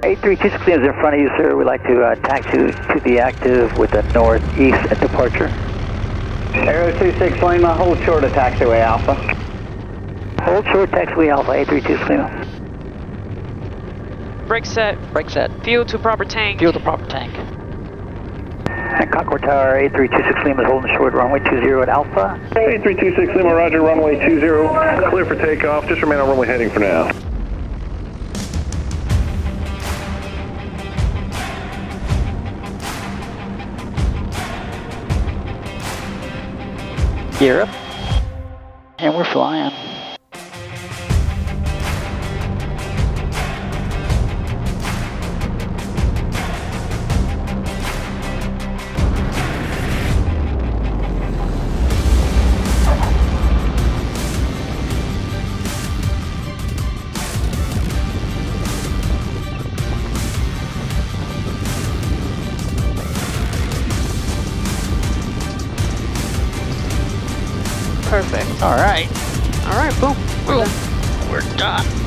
832 Lima is in front of you, sir. We'd like to taxi to the active with a northeast departure. Aero 26 Lima, hold short of taxiway Alpha. Hold short, taxiway Alpha, 832 Lima. Brake set. Brake set. Fuel to proper tank. Fuel to proper tank. And Concord Tower, 8326 Lima is holding short, runway 20 at Alpha. 8326 Lima, roger, runway 20, clear for takeoff, just remain on runway heading for now. Gear up, and we're flying. Perfect. All right. All right, boom. We're done.